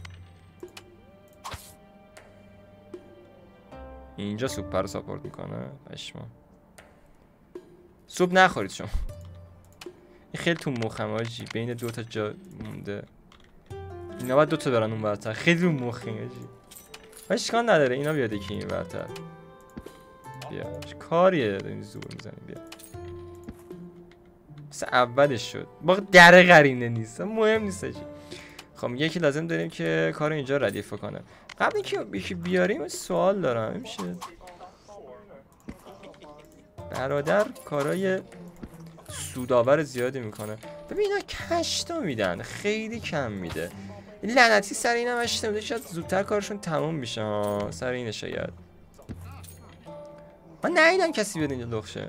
اینجا سوپر رو ساپورت میکنه. پشما سوپ نخورید شما. این خیلی تو مخم آجی. بین دو تا جا مونده. اینا باید دو تا برن اون برتر. خیلی رو مخیم آجی. اشکال نداره اینا بیاد یکی این برتر. بیا کاریه داریم زور میزنیم. بیا مثل اولش شد. باقی در قرینه نیست مهم نیست آجی. خب یکی لازم داریم که کار اینجا ردیف کنه. قبل اینکه یکی بیاریم سوال دارم. میشه برادر کارای سودآور زیادی میکنه. ببین اینا کشتا میدن خیلی کم میده. لعنتی سر اینم اشته میده. شاید زودتر کارشون تموم میشه ها. سر اینه شاید. من ندیدم کسی بیاد اینجا لخشه.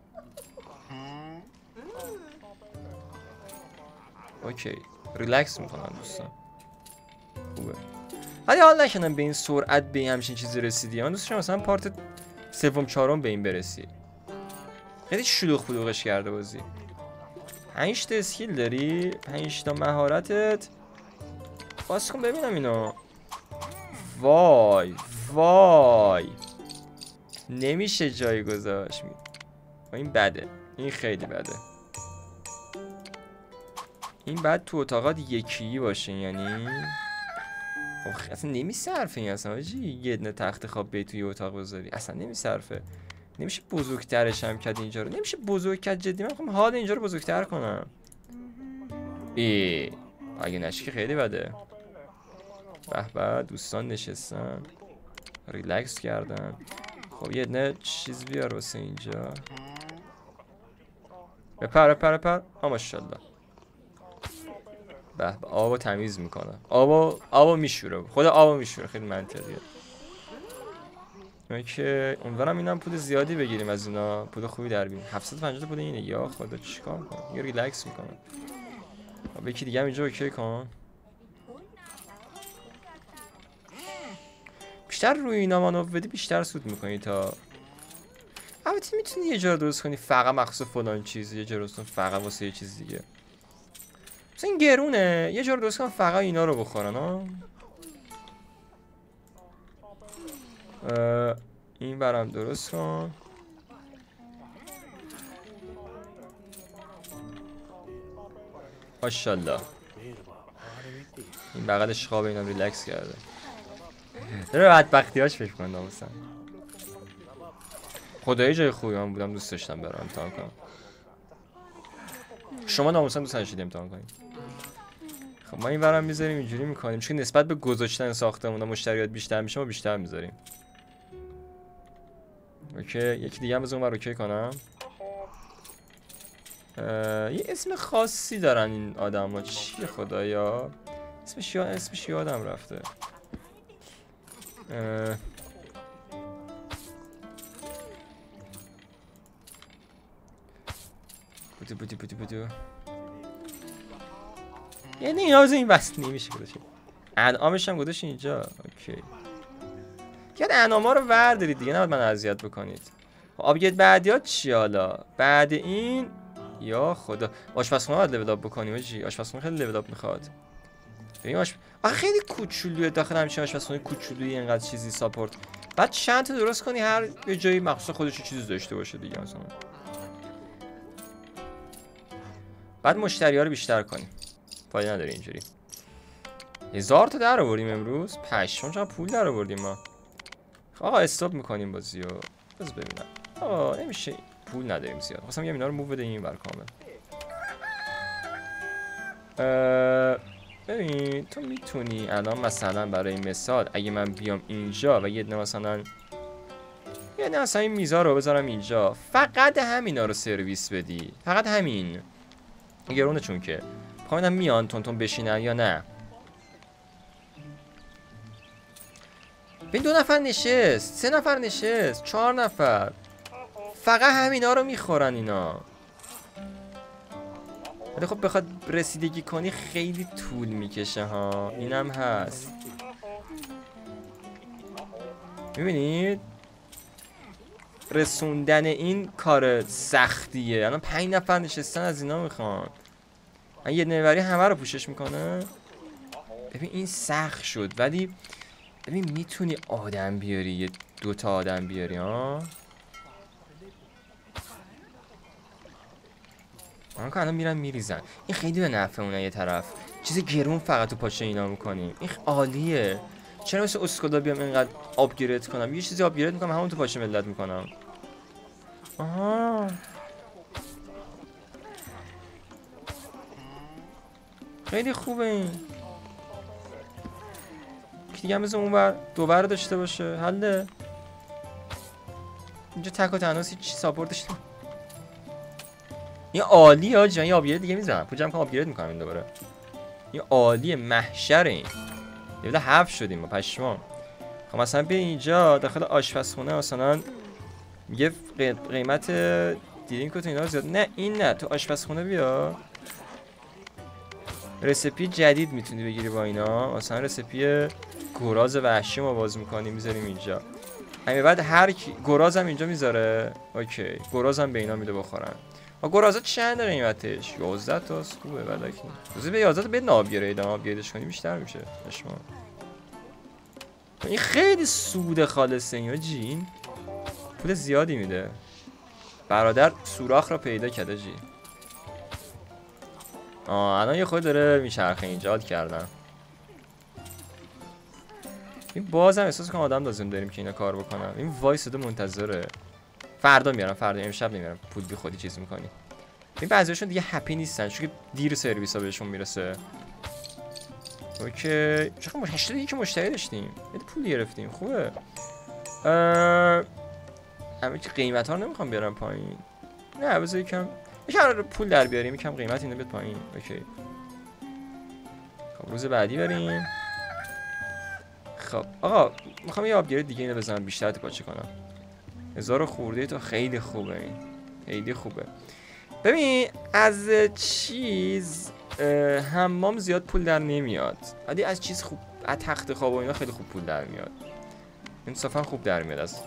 اوکی ریلکس میکنم دوستان. خوبه ولی حال نکنم به این سرعت به همچین چیزی رسیدی. من دوست داشتم مثلا پارت سوم چهارم به این برسی. خیلی شلوغ پلوغش کرده بازی. پنج تا اسکیل داری، پنج تا مهارتت. باز کن ببینم اینو. وای وای نمیشه جای گذاشت. این بده. این خیلی بده. این بعد تو اتاقات یکی باشه یعنی خب اصلا نمیصرفه این اصلا آجی. یه دونه تخت خواب به توی اتاق بذاری اصلا نمیصرفه. نمیشه بزرگترش هم کرد اینجا رو. نمیشه بزرگ کرد جدی. من میخوام حال اینجا رو بزرگتر کنم. ای اگه نشی خیلی بده. به به دوستان نشستن ریلکس کردن. خب یه دونه چیز بیار واسه اینجا. بپر بپر بپر. آ ماشاءالله. به به آبو تمیز میکنه. آبو آبو میشوره. خدا آبو میشوره. خیلی منطقیه. اوکی امیدوارم اینم پول زیادی بگیریم از اینا. پول خوبی در بیاریم. هفتصد و پنجاه تا پول اینه. یا خدا چیکار کنم. یه ریلکس میکنه. خب یکی دیگه هم اینجا اوکی کن. بیشتر روی اینا مانو بدی بیشتر سود میکنی تا. البته میتونی یه جا درست کنی فقط مخصوص فلان چیز. یه جا درست کن فقط واسه یه چیز دیگه. مثلا این گرونه. یه جا درست کن فقط اینا رو بخورن ها. این برام درست کن. ماشاءالله بغلش خواب اینم ریلکس کرده. داره بدبختیاش فکر کنم ناموسن. خدایی جای خوبی من بودم دوست داشتم برام امتحان کنم. شما ناموسن دوست داشتید امتحان کنید. خب ما این ورم میذاریم اینجوری میکنیم چون نسبت به گذاشتن ساختمون مشتریات بیشتر میشه ما بیشتر میذاریم. اوکی یکی دیگه هم بذارم من اوکی کنم. یه اسم خاصی دارن این آدم ها چیه خدایا؟ اسمش یا اسمش یادم رفته. بودو بودو بودو بودو یعنی این آوزه این بست نمیشه گذاشت. انعامش هم گذاشت اینجا. اوکی یاد انعام ها رو وردارید دیگه نباید من اذیت بکنید. آبگید بعدی ها چی حالا؟ بعد این یا خدا آشپزخونه باید لول اپ بکنیم آجی. آشپزخونه خیلی لول اپ میخواد. ببین آش آخه خیلی کوچولوئه داخل همین آشپزخونه کوچولویی اینقدر چیزی ساپورت. بعد چند تا درست کنی هر یه جایی مخصوص خودش چیزی داشته باشه دیگه مثلا. بعد مشتری ها رو بیشتر کنیم. فایده نداره اینجوری. هزار تا در آوردیم امروز. پشمام چقدر پول در آوردیم ما. آقا استاپ میکنیم بازیو. بذار ببینم. آقا نمیشه پول نداریم زیاد. خواستم میگم اینا رو موو بده این بر کامل. ببین تو میتونی الان مثلا برای مثال اگه من بیام اینجا و یه دونه مثلا یه دونه مثلا این میزا رو بذارم اینجا فقط همینا رو سرویس بدی. فقط همین. گرونه چون که میخوام میان تون تون بشینن یا نه. ببین دو نفر نشست، سه نفر نشست، چهار نفر فقط همینا رو میخورن اینا. ولی خب بخواد رسیدگی کنی خیلی طول میکشه ها. اینم هست میبینید رسوندن این کار سختیه. الان پنج نفر نشستن از اینا میخوان. من یه نوری همه رو پوشش میکنه. ببین این سخت شد ولی ببین میتونی آدم بیاری یه دوتا آدم بیاری ها. من که الان میرن میریزن. این خیلی به نفع اونه یه طرف. چیز گرون فقط تو پاچه اینا میکنیم. این عالیه. چرا مثل اسکودا بیام اینقدر آپگرید کنم؟ یه چیزی آپگرید میکنم همون تو پاچه ملت میکنم. آها خیلی خوبه این. که دیگه هم بزن اون بر دو بر داشته باشه. حله اینجا تک و تنها هیچ ساپورتش نیم. این عالیه آجی. من یه آبگرید دیگه میزنم پوجم کنم آبگرید میکنم این دوباره. این عالیه محشر این. یه بده هفت شدیم با پشمان. خب مثلا بیا اینجا داخل آشپزخونه مثلا یه قیمت دیرینک و تو اینا زیاد. نه این نه تو آشپزخونه بیا رسیپی جدید میتونی بگیری با اینا. مثلا رسیپی گراز وحشی ما باز میکنیم میذاریم اینجا. همین بعد هر کی گراز هم اینجا میذاره. اوکی گراز هم به اینا میده بخورن. آ گرازا چند قیمتش؟ یازده تاست. خوبه بلکه روزی به یازده تا به نابگرید هم آپگریدش کنی بیشتر میشه. شما این خیلی سود خالصه این جین. پول زیادی میده. برادر سوراخ را پیدا کرده جی. آه الان یه خود داره میچرخه اینجا کردن. این باز هم احساس کنم آدم لازم داریم که اینا کار بکنم. این وایساده منتظره. فردا میارم فردا امشب نمیارم. پول بی خودی چیز میکنی. این بعضیاشون دیگه هپی نیستن چون دیر سرویس ها بهشون میرسه. اوکی چقدر هشتاد یک مشتری داشتیم. یه پول گرفتیم خوبه. همه که قیمت ها رو نمیخوام بیارم پایین. نه بذار یکم یکم پول در بیاریم یکم قیمت اینو بیاد پایین. اوکی خب روز بعدی بریم. خب آقا میخوام یه آپگرید دیگه اینو بزنم بیشتر تو پاچه کنم. هزار خورده تو خیلی خوبه. این خیلی خوبه. ببین از چیز حمام زیاد پول در نمیاد ولی از چیز خوب از تخت خواب و اینا خیلی خوب پول در میاد. انصافا خوب در میاد. از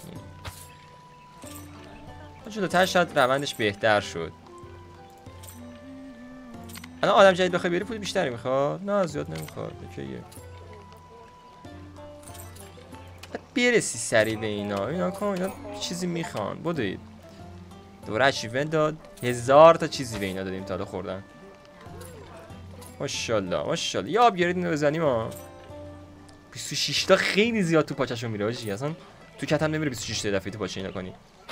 جلوتر شاید روندش بهتر شد. الان آدم جدید بخوای بیاری پول بیشتری میخواد؟ نه زیاد نمیخواد. اوکیه برسی سریع به اینا. اینا کن اینا چیزی میخوان. بدوید دوباره اچیومنت داد. هزار تا چیزی به اینا دادیم تا حالا خوردن. ماشاءالله ماشاءالله. یه آپگرید اینو بزنیم ها. بیست و شش تا خیلی زیاد تو پاچشون میره آجی. اصلا تو کتم نمیره بیست و شش تا دفعه تو پاچه اینا کنی.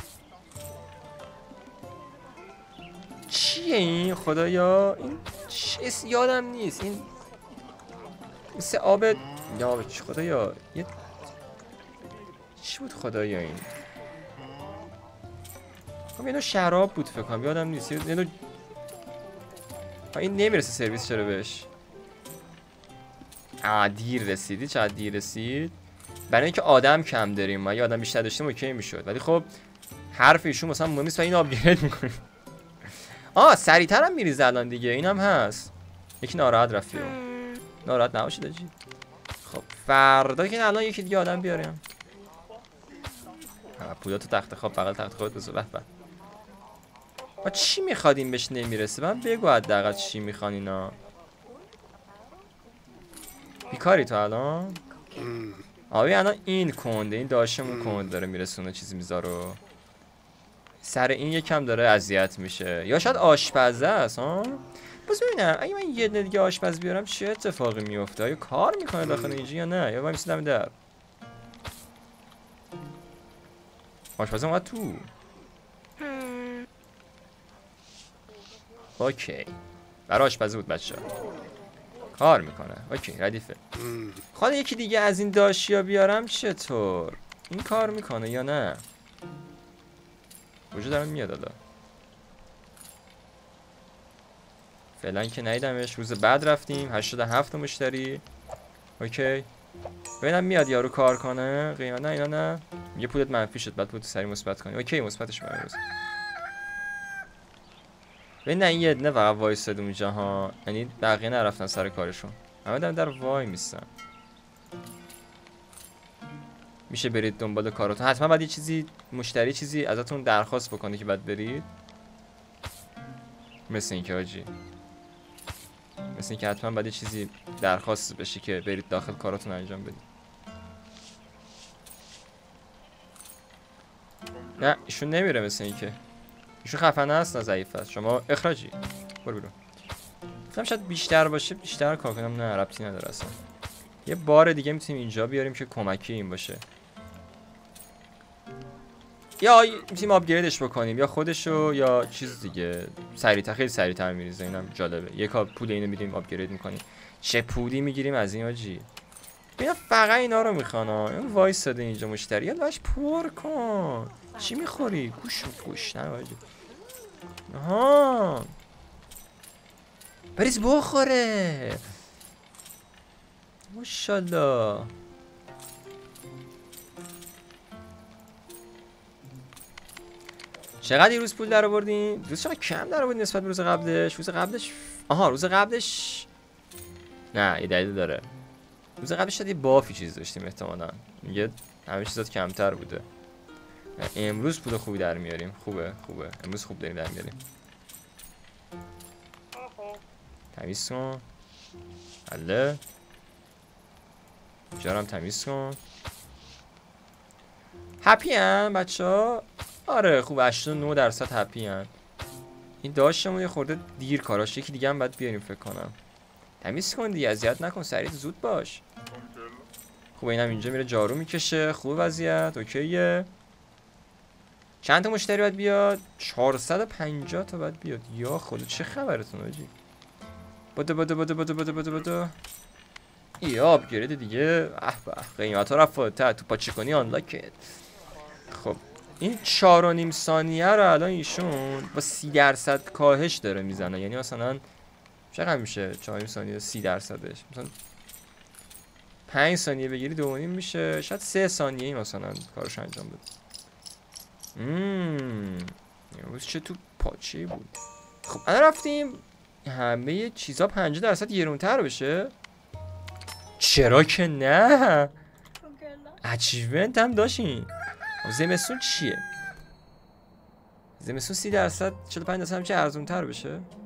چیه این خدایا؟ این چیز یادم نیست. این مثل آب یا آب چی خدایا؟ یه چی بود خدایا این؟ خب اینو شراب بود فکر کنم یادم نیست. اینو این نمیرسه سرویس چرا بهش؟ آ دیر رسیدی. چقدر دیر رسید؟ برای اینکه آدم کم داریم. ما یه آدم بیشتر داشتیم اوکی میشد. ولی خب حرف ایشون مثلا مهم نیست و این آپگرید میکنیم. آه سریعتر هم میریزه الان دیگه. اینم هست. یکی ناراحت رفتی رو. ناراحت نباشید آجی. خب فردا که الان یکی دیگه آدم بیاریم. پولا تو تخت خواب بغل تخت خوابت بذار. به به. ما چی میخوادیم بهش نمیرسه؟ من بگو حداقل چی میخوان اینا. بیکاری تو الان؟ آبی الان این کنده. این داشتمون کند داره میرسونه چیزی میذاره. سر این یکم داره اذیت میشه. یا شاید آشپزه است ها. بس ببینم اگه من یه دونه دیگه آشپز بیارم چه اتفاقی میفته؟ آیا کار میکنه داخل اینجا یا نه؟ یا من میسیدم در آشپزم اومد تو. اوکی برای آشپزی بود بچه کار میکنه. اوکی ردیفه. خواهد یکی دیگه از این داشیا بیارم چطور؟ این کار میکنه یا نه؟ کجا دارم میاد حالا؟ فعلا که ندیدمش. روز بعد رفتیم هشتاد و هفت مشتری. اوکی ببینم میاد یارو کار کنه. قیمت نه اینا نه. یه پولت منفی شد بعد پولت سری مثبت کنی. اوکی مثبتش کنم امروز. ببین نه این یه دونه فقط وایساد اونجا ها. یعنی بقیه نرفتن سر کارشون. همه دارن در وای میستن. میشه برید دنبال کاراتون. حتما بعد یه چیزی مشتری چیزی ازتون درخواست بکنه که بعد برید. مثل اینکه حاجی مثل اینکه حتما بعد یه چیزی درخواست بشه که برید داخل کاراتون انجام بدید. نه ایشون نمیره مثل اینکه. ایشون خفنه است نه ضعیف است. شما اخراجی. برو برو. گفتم شاید بیشتر باشه بیشتر کار کنم. نه ربطی نداره اصلا. یه بار دیگه میتونیم اینجا بیاریم که کمکی این باشه. یا میتونیم آپگریدش بکنیم یا خودشو یا چیز دیگه. سریعتر خیلی سریعتر میریزه. اینم جالبه. یک پول اینو میدیم آپگرید میکنیم. چه پولی میگیریم از این آجی. اینا فقط اینا رو میخوان ها. این وایساده اینجا مشتری. یا باش پر کن. چی میخوری؟ گوش گوش نه آجی. آها بریز بخوره. ماشاءالله. چقدر این روز پول در آوردین؟ روز چقدر کم در آوردین نسبت به روز قبلش؟ روز قبلش آها روز قبلش نه یه دلیل داره. روز قبلش شاید یه بافی چیز داشتیم احتمالاً. میگه همه چیزات کمتر بوده. امروز پول خوبی در میاریم. خوبه خوبه. امروز خوب داریم در میاریم. تمیز کن. حله. جارم تمیز کن. هپی هم بچه ها؟ آره خوب. هشتاد و نه درصد هپی هم. این داشتمون یه خورده دیر کاراش. یکی دیگه هم باید بیاریم فکر کنم. تمیز کن دیگه اذیت نکن. سریع زود باش. خوب اینم اینجا میره جارو میکشه. خوب وضعیت اوکیه. چند تا مشتری باید بیاد؟ چهارصد و پنجاه تا باید بیاد. یا خدا چه خبرتون آجی. بده بده بده بده بده بده بده. ای آپگرید دیگه. اه به قیمت ها رفت تو پاچه کنی آنلاکت. خب این چهار و نیم ثانیه رو الان ایشون با سی درصد کاهش داره میزنه. یعنی مثلا چقدر میشه چهار و نیم ثانیه سی درصدش؟ مثلا پنج ثانیه بگیری دو و نیم میشه. شاید سه ثانیه ای مثلا کارش انجام بده. مم. امروز چه تو پاچه بود. خب الان رفتیم همه چیزا پنجاه درصد گرونتر بشه. چرا که نه. اچیومنت هم داشتین. زمستون چیه؟ زمستون سی درصد چهل و پنج درصد هم چه ارزون تر بشه.